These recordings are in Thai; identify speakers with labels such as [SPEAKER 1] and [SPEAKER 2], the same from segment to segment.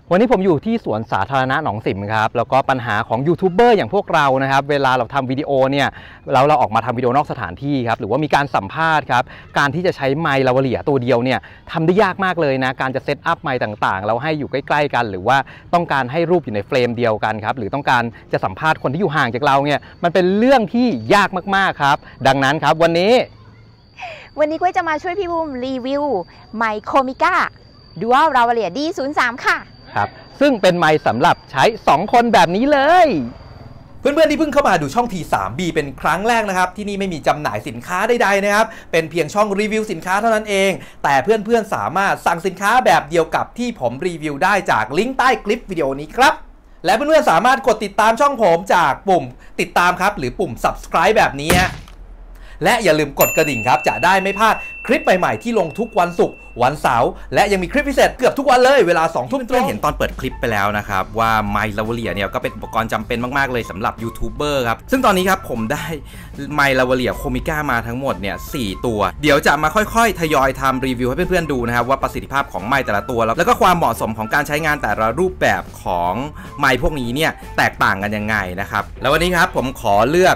[SPEAKER 1] วันนี้ผมอยู่ที่สวนสาธารณะหนองสิมครับแล้วก็ปัญหาของยูทูบเบอร์อย่างพวกเรานะครับเวลาเราทำวิดีโอเนี่ยเราออกมาทำวิดีโอนอกสถานที่ครับหรือว่ามีการสัมภาษณ์ครับการที่จะใช้ไมค์ลาวาเลียตัวเดียวเนี่ยทำได้ยากมากเลยนะการจะเซตอัพไมค์ต่างๆเราให้อยู่ใกล้ๆกันหรือว่าต้องการให้รูปอยู่ในเฟรมเดียวกันครับหรือต้องการจะสัมภาษณ์คนที่อยู่ห่างจากเราเนี่ยมันเป็นเรื่องที่ยากมากๆครับดังนั้นครับวันนี้
[SPEAKER 2] ก้อยจะมาช่วยพี่บูมรีวิวไมค์โคมิก้าDual Lavalier D03 ค่ะ
[SPEAKER 1] ครับซึ่งเป็นไมค์สำหรับใช้2คนแบบนี้เลยเพื่อนๆที่เพิ่งเข้ามาดูช่อง T3B เป็นครั้งแรกนะครับที่นี่ไม่มีจำหน่ายสินค้าใดๆนะครับเป็นเพียงช่องรีวิวสินค้าเท่านั้นเองแต่เพื่อนๆสามารถสั่งสินค้าแบบเดียวกับที่ผมรีวิวได้จากลิงก์ใต้คลิปวิดีโอนี้ครับและเพื่อนๆสามารถกดติดตามช่องผมจากปุ่มติดตามครับหรือปุ่ม subscribe แบบนี้และอย่าลืมกดกระดิ่งครับจะได้ไม่พลาดคลิปใหม่ๆที่ลงทุกวันศุกร์วันเสาร์และยังมีคลิปพิเศษเกือบทุกวันเลยเวลา 20:00 น. เพื่อนเห็นตอนเปิดคลิปไปแล้วนะครับว่าไมค์ลาวาเลียเนี่ยก็เป็นอุปกรณ์จำเป็นมากๆเลยสำหรับยูทูบเบอร์ครับซึ่งตอนนี้ครับผมได้ไมค์ลาวาเลียโคมิก้ามาทั้งหมดเนี่ย4ตัวเดี๋ยวจะมาค่อยๆทยอยทำรีวิวให้เพื่อนๆดูนะครับว่าประสิทธิภาพของไมค์แต่ละตัวแล้วก็ความเหมาะสมของการใช้งานแต่ละรูปแบบของไมค์พวกนี้เนี่ยแตกต่างกันยังไงนะครับแล้ววันนี้ครับผมขอเลือก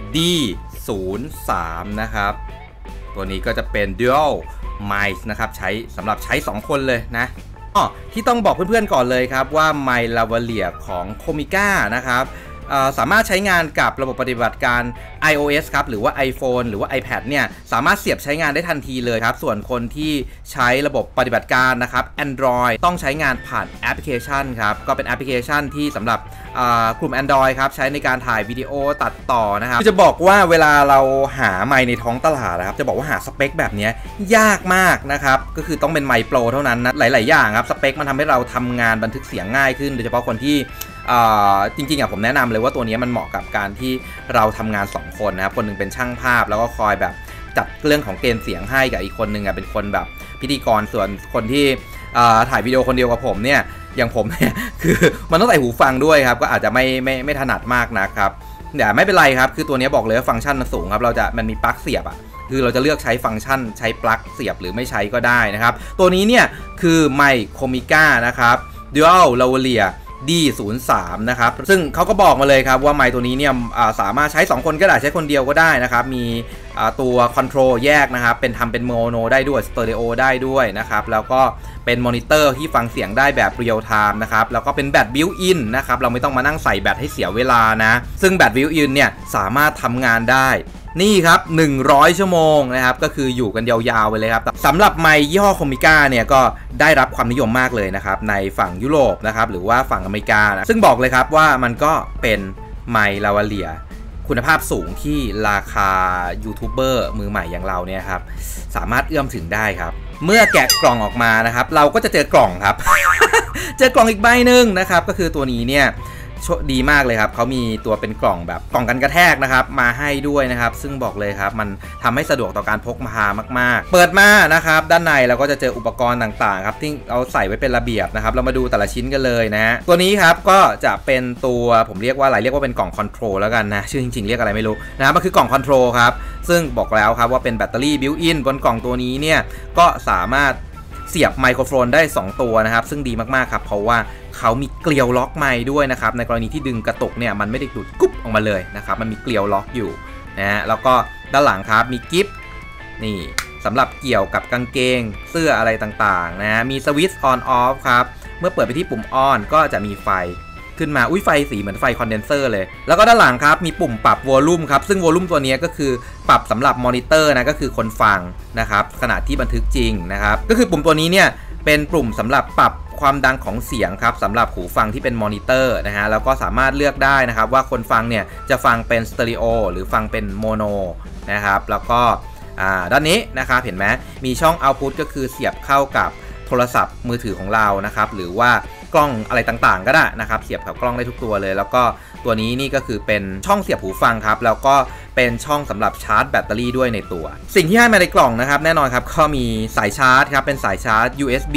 [SPEAKER 1] D03 นะครับตัวนี้ก็จะเป็น Dual Mic นะครับใช้สำหรับใช้2คนเลยนะที่ต้องบอกเพื่อนๆก่อนเลยครับว่าไมค์ลาวาเลียของโคมิก้านะครับสามารถใช้งานกับระบบปฏิบัติการ iOS ครับหรือว่า iPhone หรือว่า iPad เนี่ยสามารถเสียบใช้งานได้ทันทีเลยครับส่วนคนที่ใช้ระบบปฏิบัติการนะครับ Android ต้องใช้งานผ่านแอปพลิเคชันครับก็เป็นแอปพลิเคชันที่สำหรับกลุ่ม Android ครับใช้ในการถ่ายวิดีโอตัดต่อนะครับจะบอกว่าเวลาเราหาไมค์ในท้องตลาดนะครับจะบอกว่าหาสเปคแบบนี้ยากมากนะครับก็คือต้องเป็นไมค์โปรเท่านั้นนะหลายๆอย่างครับสเปคมันทำให้เราทำงานบันทึกเสียงง่ายขึ้นโดยเฉพาะคนที่จริงๆผมแนะนำเลยว่าตัวนี้มันเหมาะกับการที่เราทำงาน2คนนะครับคนหนึ่งเป็นช่างภาพแล้วก็คอยแบบจัดเรื่องของเกณฑ์เสียงให้กับอีกคนหนึ่งเป็นคนแบบพิธีกรส่วนคนที่ถ่ายวิดีโอคนเดียวกับผมเนี่ยอย่างผมเนี่ยคือมันต้องใส่หูฟังด้วยครับก็อาจจะไม่ถนัดมากนะครับแต่ไม่เป็นไรครับคือตัวนี้บอกเลยว่าฟังก์ชันมันสูงครับมันมีปลั๊กเสียบคือเราจะเลือกใช้ฟังก์ชันใช้ปลั๊กเสียบหรือไม่ใช้ก็ได้นะครับตัวนี้เนี่ยคือไมค์โคมิก้านะครับ Dual Lavalier D03 นะครับซึ่งเขาก็บอกมาเลยครับว่าไมค์ตัวนี้เนี่ยสามารถใช้2คนก็ได้ใช้คนเดียวก็ได้นะครับมีตัวคอนโทรลแยกนะครับเป็นทำเป็นโมโนได้ด้วยสเตอริโอได้ด้วยนะครับแล้วก็เป็นมอนิเตอร์ที่ฟังเสียงได้แบบเรียลไทม์นะครับแล้วก็เป็นแบตบิวต์อินนะครับเราไม่ต้องมานั่งใส่แบตให้เสียเวลานะซึ่งแบตบิวต์อินเนี่ยสามารถทำงานได้นี่ครับ100 ชั่วโมงนะครับก็คืออยู่กันยาวๆไปเลยครับสำหรับไมค์ยี่ห้อโคมิก้าเนี่ยก็ได้รับความนิยมมากเลยนะครับในฝั่งยุโรปนะครับหรือว่าฝั่งอเมริกานะซึ่งบอกเลยครับว่ามันก็เป็นไมค์ลาวาเลียคุณภาพสูงที่ราคายูทูบเบอร์มือใหม่อย่างเราเนี่ยครับสามารถเอื้อมถึงได้ครับเมื่อแกะกล่องออกมานะครับเราก็จะเจอกล่องครับ เจอกล่องอีกใบหนึ่งนะครับก็คือตัวนี้เนี่ยดีมากเลยครับเขามีตัวเป็นกล่องแบบกล่องกันกระแทกนะครับมาให้ด้วยนะครับซึ่งบอกเลยครับมันทำให้สะดวกต่อการพกพามากๆเปิดมานะครับด้านในเราก็จะเจออุปกรณ์ต่างๆครับที่เอาใส่ไว้เป็นระเบียบนะครับเรามาดูแต่ละชิ้นกันเลยนะตัวนี้ครับก็จะเป็นตัวผมเรียกว่าอะไรเรียกว่าเป็นกล่องคอนโทรลแล้วกันนะชื่อจริงๆเรียกอะไรไม่รู้นะครับมันคือกล่องคอนโทรลครับซึ่งบอกแล้วครับว่าเป็นแบตเตอรี่บิวต์อินบนกล่องตัวนี้เนี่ยก็สามารถเสียบไมโครโฟนได้2ตัวนะครับซึ่งดีมากๆครับเพราะว่าเขามีเกลียวล็อกไมค์ด้วยนะครับในกรณีที่ดึงกระตุกเนี่ยมันไม่ได้ดูดกุ๊บออกมาเลยนะครับมันมีเกลียวล็อกอยู่นะฮะแล้วก็ด้านหลังครับมีกิฟต์นี่สำหรับเกี่ยวกับกางเกงเสื้ออะไรต่างๆนะฮะมีสวิตช์ออนออฟครับเมื่อเปิดไปที่ปุ่มออนก็จะมีไฟขึ้นมาไฟสีเหมือนไฟคอนเดนเซอร์เลยแล้วก็ด้านหลังครับมีปุ่มปรับวอลลุ่มครับซึ่งวอลลุ่มตัวนี้ก็คือปรับสำหรับมอนิเตอร์นะก็คือคนฟังนะครับขณะที่บันทึกจริงนะครับก็คือปุ่มตัวนี้เนี่ยเป็นปุ่มสำหรับปรับความดังของเสียงครับสำหรับหูฟังที่เป็นมอนิเตอร์นะฮะแล้วก็สามารถเลือกได้นะครับว่าคนฟังเนี่ยจะฟังเป็นสเตอริโอหรือฟังเป็นโมโนนะครับแล้วก็ด้านนี้นะครับเห็นไหมมีช่องเอาต์พุตก็คือเสียบเข้ากับโทรศัพท์มือถือของเรานะครับหรือว่ากล้องอะไรต่างๆก็ได้นะครับเสียบกับกล้องได้ทุกตัวเลยแล้วก็ตัวนี้นี่ก็คือเป็นช่องเสียบหูฟังครับแล้วก็เป็นช่องสำหรับชาร์จแบตเตอรี่ด้วยในตัวสิ่งที่ให้มาในกล่องนะครับแน่นอนครับก็มีสายชาร์จครับเป็นสายชาร์จ USB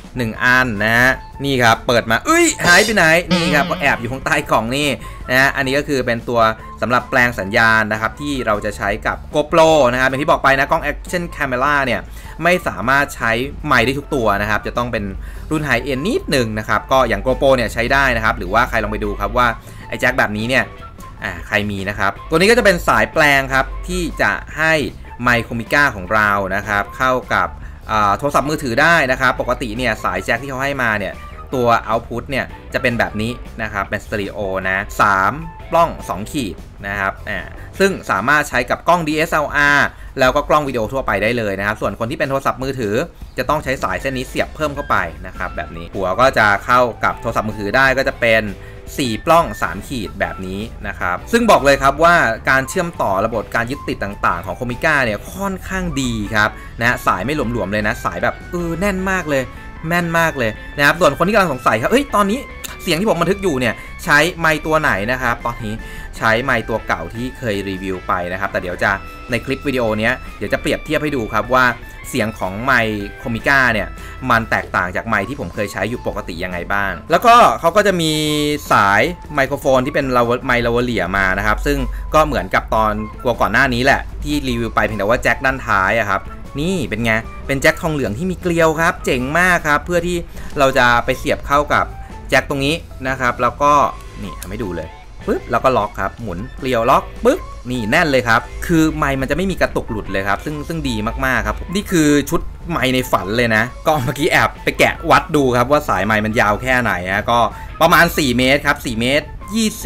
[SPEAKER 1] 1 อันนะนี่ครับเปิดมาหายไปไหนนี่ครับก็แอบอยู่ข้างใต้กล่องนี่นะอันนี้ก็คือเป็นตัวสสำหรับแปลงสัญญาณนะครับที่เราจะใช้กับ GoPro นะครับอย่างที่บอกไปนะกล้อง Action Camera เนี่ยไม่สามารถใช้ไมค์ได้ทุกตัวนะครับจะต้องเป็นรุ่น High End นิดหนึ่งนะครับก็อย่าง GoPro เนี่ยใช้ได้นะครับหรือว่าใครลองไปดูครับว่าไอ้แจ็คแบบนี้เนี่ยใครมีนะครับตัวนี้ก็จะเป็นสายแปลงครับที่จะให้ไมค์โคมิก้าของเรานะครับเข้ากับโทรศัพท์มือถือได้นะครับปกติเนี่ยสายแจ็คที่เขาให้มาเนี่ยตัว output เนี่ยจะเป็นแบบนี้นะครับเป็นสเตอริโอนะ3 ปล้อง 2 ขีดนะครับซึ่งสามารถใช้กับกล้อง DSLR แล้วก็กล้องวิดีโอทั่วไปได้เลยนะครับส่วนคนที่เป็นโทรศัพท์มือถือจะต้องใช้สายเส้นนี้เสียบเพิ่มเข้าไปนะครับแบบนี้หัวก็จะเข้ากับโทรศัพท์มือถือได้ก็จะเป็น4 ปล้อง 3 ขีดแบบนี้นะครับซึ่งบอกเลยครับว่าการเชื่อมต่อระบบการยึดติดต่างๆของโคมิก้าเนี่ยค่อนข้างดีครับนะสายไม่หลวมๆเลยนะสายแบบแน่นมากเลยแม่นมากเลยนะครับส่วนคนที่กำลังสงสัยครับตอนนี้เสียงที่ผมบันทึกอยู่เนี่ยใช้ไมค์ตัวไหนนะครับตอนนี้ใช้ไมค์ตัวเก่าที่เคยรีวิวไปนะครับแต่เดี๋ยวจะในคลิปวิดีโอนี้เดี๋ยวจะเปรียบเทียบให้ดูครับว่าเสียงของไมค์โคมิก้าเนี่ยมันแตกต่างจากไมค์ที่ผมเคยใช้อยู่ปกติยังไงบ้างแล้วก็เขาก็จะมีสายไมโครโฟนที่เป็นไมค์ลาวเลียมานะครับซึ่งก็เหมือนกับตอนก่อนหน้านี้แหละที่รีวิวไปเพียงแต่ว่าแจ็คด้านท้ายครับนี่เป็นไงเป็นแจ็คทองเหลืองที่มีเกลียวครับเจ๋งมากครับเพื่อที่เราจะไปเสียบเข้ากับแจ็คตรงนี้นะครับแล้วก็นี่ทำให้ดูเลยปึ๊บแล้วก็ล็อกครับหมุนเกลียวล็อกปึ๊บนี่แน่นเลยครับคือไมค์มันจะไม่มีกระตุกหลุดเลยครับซึ่งดีมากๆครับนี่คือชุดไมค์ในฝันเลยนะก็เมื่อกี้แอบไปแกะวัดดูครับว่าสายไมค์มันยาวแค่ไหนก็ประมาณ4 เมตรครับ4 เมตร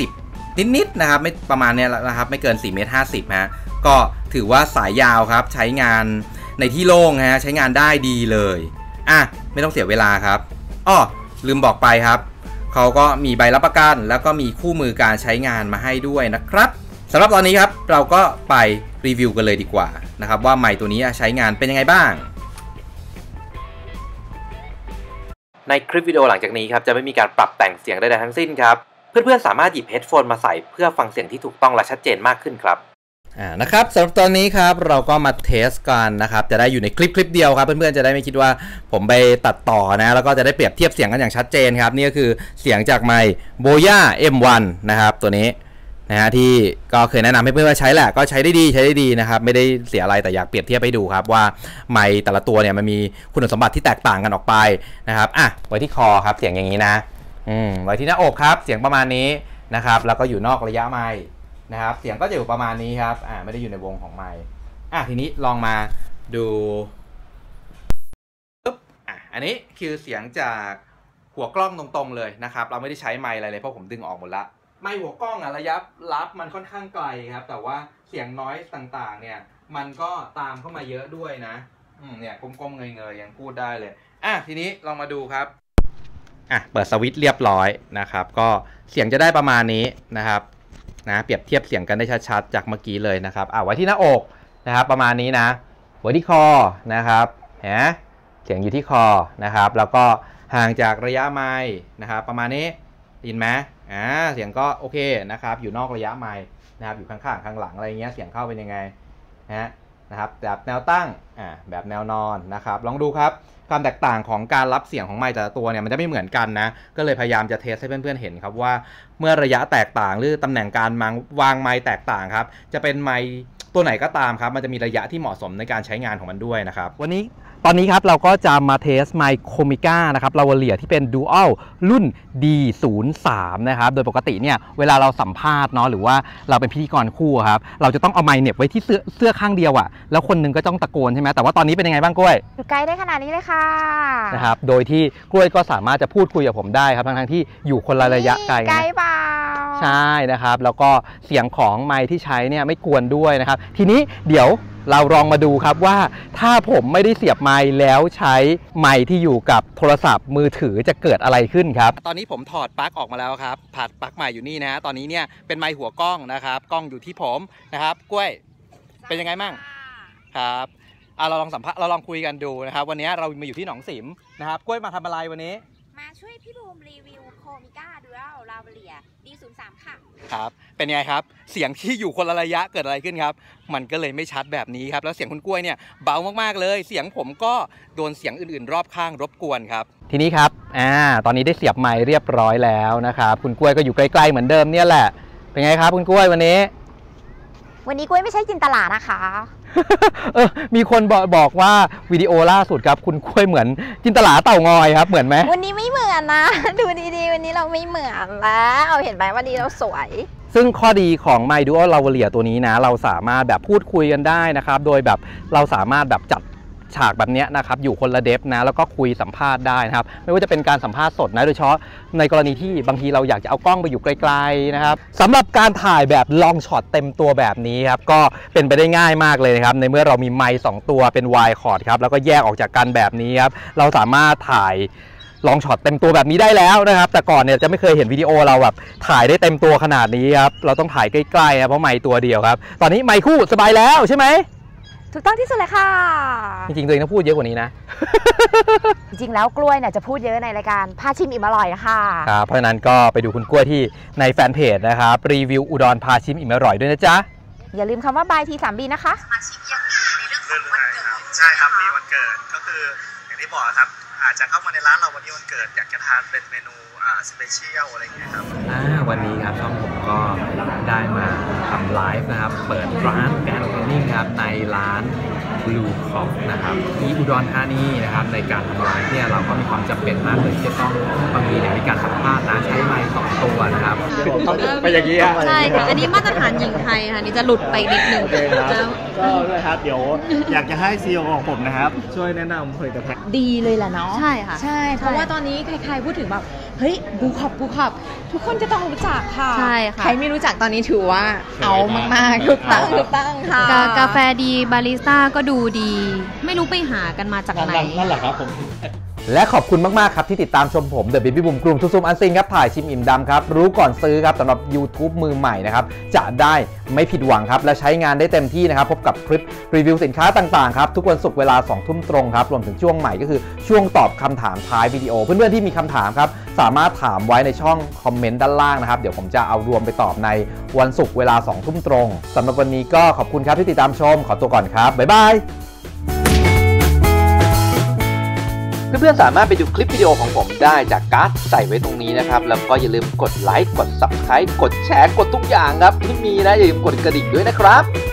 [SPEAKER 1] 20นิดๆนะครับไม่ประมาณนี้นะครับไม่เกิน4 เมตร 50ฮะก็ถือว่าสายยาวครับใช้งานในที่โล่งฮะใช้งานได้ดีเลยไม่ต้องเสียเวลาครับลืมบอกไปครับเขาก็มีใบรับประกันแล้วก็มีคู่มือการใช้งานมาให้ด้วยนะครับสำหรับตอนนี้ครับเราก็ไปรีวิวกันเลยดีกว่านะครับว่าไมค์ตัวนี้ใช้งานเป็นยังไงบ้างในคลิปวิดีโอหลังจากนี้ครับจะไม่มีการปรับแต่งเสียงใดๆทั้งสิ้นครับเพื่อนๆสามารถหยิบเฮดโฟนมาใส่เพื่อฟังเสียงที่ถูกต้องและชัดเจนมากขึ้นครับนะครับสำหรับตอนนี้ครับเราก็มาเทสกันนะครับจะได้อยู่ในคลิปเดียวครับเพื่อนๆจะได้ไม่คิดว่าผมไปตัดต่อนะแล้วก็จะได้เปรียบเทียบเสียงกันอย่างชัดเจนครับนี่ก็คือเสียงจากไมค์ Boya M1 นะครับตัวนี้นะฮะที่ก็เคยแนะนำให้เพื่อนๆใช้แหละก็ใช้ได้ดีนะครับไม่ได้เสียอะไรแต่อยากเปรียบเทียบให้ดูครับว่าไมค์แต่ละตัวเนี่ยมันมีคุณสมบัติที่แตกต่างกันออกไปนะครับไว้ที่คอครับเสียงอย่างนี้นะไว้ที่หน้าอกครับเสียงประมาณนี้นะครับแล้วก็อยู่นอกระยะไมค์นะครับเสียงก็จะอยู่ประมาณนี้ครับไม่ได้อยู่ในวงของไมค์ทีนี้ลองมาดูปึ๊บอันนี้คือเสียงจากหัวกล้องตรงๆเลยนะครับเราไม่ได้ใช้ไมค์อะไรเลยเพราะผมดึงออกหมดละไมค์หัวกล้องระยะรับมันค่อนข้างไกลครับแต่ว่าเสียงน้อยต่างๆเนี่ยมันก็ตามเข้ามาเยอะด้วยนะเนี่ยก้มๆเงยๆยังพูดได้เลยทีนี้ลองมาดูครับเปิดสวิตช์เรียบร้อยนะครับก็เสียงจะได้ประมาณนี้นะครับเปรียบเทียบเสียงกันได้ชัดๆจากเมื่อกี้เลยนะครับไว้ที่หน้าอกนะครับประมาณนี้นะไว้ที่คอนะครับเสียงอยู่ที่คอนะครับแล้วก็ห่างจากระยะไมค์นะครับประมาณนี้ยินไหมเสียงก็โอเคนะครับอยู่นอกระยะไมค์นะครับอยู่ข้างๆข้างหลังอะไรเงี้ยเสียงเข้าเป็นยังไงนะครับแบบแนวตั้งแบบแนวนอนนะครับลองดูครับความแตกต่างของการรับเสียงของไมค์แต่ละตัวเนี่ยมันจะไม่เหมือนกันนะก็เลยพยายามจะเทสให้เพื่อนๆเห็นครับว่าเมื่อระยะแตกต่างหรือตำแหน่งการวางไมค์แตกต่างครับจะเป็นไมค์ตัวไหนก็ตามครับมันจะมีระยะที่เหมาะสมในการใช้งานของมันด้วยนะครับตอนนี้ครับเราก็จะมาเทสไมค์โคมิก้านะครับลาวเลียที่เป็น Dual รุ่น D03 นะครับโดยปกติเนี่ยเวลาเราสัมภาษณ์เนาะหรือว่าเราเป็นพิธีกรคู่ครับเราจะต้องเอาไมค์เหน็บไว้ที่เสื้อข้างเดียวแล้วคนนึงก็ต้องตะโกนใช่ไหมแต่ว่าตอนนี้เป็นยังไงบ้างกล้วย
[SPEAKER 2] อยู่ไกลได้ขนาดนี้เลยค่ะ
[SPEAKER 1] นะครับโดยที่กล้วยก็สามารถจะพูดคุยกับผมได้ครับทั้งที่อยู่คนละระยะไกล
[SPEAKER 2] เปล่า
[SPEAKER 1] ใช่นะครับแล้วก็เสียงของไมค์ที่ใช้เนี่ยไม่กวนด้วยนะครับทีนี้เดี๋ยวเราลองมาดูครับว่าถ้าผมไม่ได้เสียบไมค์แล้วใช้ไมค์ที่อยู่กับโทรศัพท์มือถือจะเกิดอะไรขึ้นครับตอนนี้ผมถอดปลั๊กออกมาแล้วครับผัดปลั๊กใหม่อยู่นี่นะตอนนี้เนี่ยเป็นไมค์หัวกล้องนะครับกล้องอยู่ที่ผมนะครับกล้วยเป็นยังไงมั่งครับเราลองสัมภาษณ์เราลองคุยกันดูนะครับวันนี้เรามาอยู่ที่หนองสิมนะครับกล้วยมาทำอะไรวันนี้
[SPEAKER 2] มาช่วยพี่บูมรีวิวโคมิก้าดูอัลลาวเลีย D03 ค่ะ
[SPEAKER 1] ครับเป็นไงครับเสียงที่อยู่คนละระยะเกิดอะไรขึ้นครับมันก็เลยไม่ชัดแบบนี้ครับแล้วเสียงคุณกล้วยเนี่ยเบามากๆเลยเสียงผมก็โดนเสียงอื่นๆรอบข้างรบกวนครับทีนี้ครับตอนนี้ได้เสียบไมค์เรียบร้อยแล้วนะครับคุณกล้วยก็อยู่ใกล้ๆเหมือนเดิมเนี่ยแหละเป็นไงครับคุณกล้วยวันนี้
[SPEAKER 2] วันนี้กล้วยไม่ใช่จินตลานะคะ
[SPEAKER 1] มีคนบอกว่าวิดีโอล่าสุดครับคุณกล้วยเหมือนจินตลาเต่างอยครับเหมือนไหม
[SPEAKER 2] วันนี้ไม่เหมือนนะ ดูดีๆวันนี้เราไม่เหมือนแล้วเห็นไหมวันนี้เราสวย
[SPEAKER 1] ซึ่งข้อดีของ My Duo Lavalier ตัวนี้นะเราสามารถแบบพูดคุยกันได้นะครับโดยแบบเราสามารถแบบจัดฉากแบบนี้นะครับอยู่คนละเดฟนะแล้วก็คุยสัมภาษณ์ได้นะครับไม่ว่าจะเป็นการสัมภาษณ์สดนะโดยเฉพาะในกรณีที่บางทีเราอยากจะเอากล้องไปอยู่ไกลๆนะครับสำหรับการถ่ายแบบลองช็อตเต็มตัวแบบนี้ครับก็เป็นไปได้ง่ายมากเลยนะครับในเมื่อเรามีไมค์2ตัวเป็น wide chord ครับแล้วก็แยกออกจากกันแบบนี้ครับเราสามารถถ่ายลองช็อตเต็มตัวแบบนี้ได้แล้วนะครับแต่ก่อนเนี่ยจะไม่เคยเห็นวิดีโอเราแบบถ่ายได้เต็มตัวขนาดนี้ครับเราต้องถ่ายใกล้ๆนะเพราะไมค์ตัวเดียวครับตอนนี้ไมค์คู่สบายแล้วใช่ไหม
[SPEAKER 2] ถูกต้องที่สุดเลยค่ะ
[SPEAKER 1] จริงๆตัวเองต้องพูดเยอะกว่านี้นะ
[SPEAKER 2] จริงๆแล้วกล้วยเนี่ยจะพูดเยอะในรายการพาชิมอิ่มอร่อยนะคะ
[SPEAKER 1] ครับเพราะฉะนั้นก็ไปดูคุณกล้วยที่ในแฟนเพจนะครับรีวิวอุดรพาชิมอิ่มอร่อยด้วยนะจ๊ะ
[SPEAKER 2] อย่าลืมคำว่าบายที 3B นะคะ
[SPEAKER 3] สมาชิกยังมีในเรื่องของวันเกิดใช่ครับมีวันเกิดก็คืออย่างที่บอกครับอาจจะเข้ามาในร้านเราวันนี้วันเกิดอยากจะทานเป็นเมนูสเปเชียลอะไรอย่างเงี้ยครับ
[SPEAKER 1] วันนี้ครับช่องผมก็ได้มาทำไลฟ์นะครับเปิดร้านแกนเทนนิ่งครับในร้าน Blue Cock นะครับที่อุดรธานีนะครับในการทำไลฟ์เนี่ยเราก็มีความจำเป็นมากเลยที่จะต้องบางทีเนี่ยมีการสัมภาษณ์นะใช้ไมค์2ตัวนะครับไปอย่างนี้
[SPEAKER 4] ใช่ค่ะอันนี้มาตรฐานหญิงไทยค่ะนี่จะหลุดไปนิดนึง
[SPEAKER 3] ก็เลยครับเดี๋ยวอยากจะให้ CEO ของผมนะครับช่วยแนะนำผลิตภัณฑ์
[SPEAKER 2] ดีเลยแหละเนาะ
[SPEAKER 4] ใช่ค่ะ
[SPEAKER 2] ใช่เพราะว่าตอนนี้ใครๆพูดถึงแบบเฮ้ยบูคอปทุกคนจะต้องรู้จักค่ะ
[SPEAKER 4] ใช่ค่ะ
[SPEAKER 2] ใครไม่รู้จักตอนนี้ถือว่าเอามากๆถูกต้องค่ะ
[SPEAKER 4] กาแฟดีบาริสต้าก็ดูดีไม่รู้ไปหากันมาจากไหน
[SPEAKER 3] นั่นแหละครับผม
[SPEAKER 1] และขอบคุณมากๆครับที่ติดตามชมผม The Baby Boom กลุ่มซุ่มอันซิงครับถ่ายชิมอิ่มดำครับรู้ก่อนซื้อครับสำหรับ YouTube มือใหม่นะครับจะได้ไม่ผิดหวังครับและใช้งานได้เต็มที่นะครับพบกับคลิปรีวิวสินค้าต่างๆครับทุกวันศุกร์เวลา 20:00 นตรงครับรวมถึงช่วงใหม่ก็คือช่วงตอบคำถามท้ายวิดีโอเพื่อนๆที่มีคำถามครับสามารถถามไว้ในช่องคอมเมนต์ด้านล่างนะครับเดี๋ยวผมจะเอารวมไปตอบในวันศุกร์เวลา 20:00 นตรงสำหรับวันนี้ก็ขอบคุณครับที่ติดตามชมขอตัวก่อนครับบ๊ายบายเพื่อนๆสามารถไปดูคลิปวิดีโอของผมได้จากการ์ดใส่ไว้ตรงนี้นะครับแล้วก็อย่าลืมกดไลค์กด Subscribe กดแชร์กดทุกอย่างครับที่มีนะอย่าลืมกดกระดิ่งด้วยนะครับ